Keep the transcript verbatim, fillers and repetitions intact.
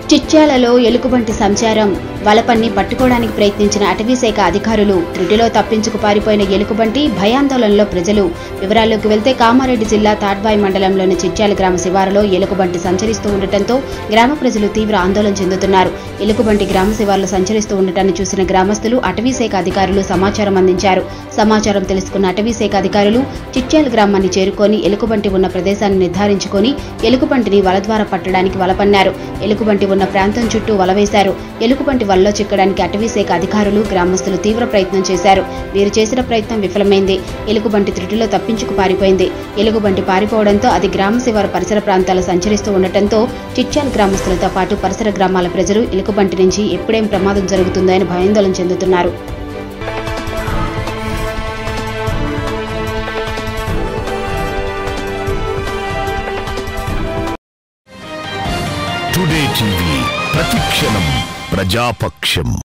చిట్యాలలో ఎలుగుబంటి సంచారం వలపన్ని పట్టుకోవడానికి ప్రయత్నించిన అటవీశాఖ అధికారులు త్రుటిలో తప్పించుకు పారిపోయిన ఎలుగుబంటి భయాందోళనలో ప్రజలు వివరాల్లోకి వెళ్తే కామారెడ్డి జిల్లా తాడ్బాయి మండలంలోని చిట్యాల గ్రామ శివారులో ఎలుగుబంటి సంచరిస్తూ ఉండటంతో గ్రామ ప్రజలు తీవ్ర ఆందోళన చెందుతున్నారు. ఎలుగుబంటి గ్రామ శివారులో సంచరిస్తూ ఉండటాన్ని చూసిన గ్రామస్తులు అటవీశాఖ అధికారులు సమాచారం అందించారు. సమాచారం తెలుసుకున్న అటవీశాఖ అధికారులు చిట్యాల గ్రామాన్ని చేరుకొని ఎలుగుబంటి ఉన్న ప్రదేశాన్ని నిర్ధారించుకొని ఎలుగుబంటిని వల ద్వారా పట్టడానికి వలపన్నారు. ఎలుగుబంటి ఉన్న ప్రాంతం చుట్టూ వల వేశారు. ఎలుగుబంటి వలలో చిక్కడానికి అటవీశాఖ అధికారులు గ్రామస్తులు తీవ్ర ప్రయత్నం చేశారు. వీరు చేసిన ప్రయత్నం విఫలమైంది. ఎలుగుబంటి త్రుటిలో తప్పించుకు పారిపోయింది. ఎలుగుబంటి పారిపోవడంతో అది గ్రామ శివారు పరిసర ప్రాంతాలు సంచరిస్తూ ఉండటంతో చిట్యాల గ్రామస్తులతో పాటు పరిసర గ్రామాల ప్రజలు ఎలుగుబంటి నుంచి ఎప్పుడేం ప్రమాదం జరుగుతుందో అని భయాందోళన చెందుతున్నారు. టుడే టీవీ ప్రతిక్షణం ప్రజాపక్షం.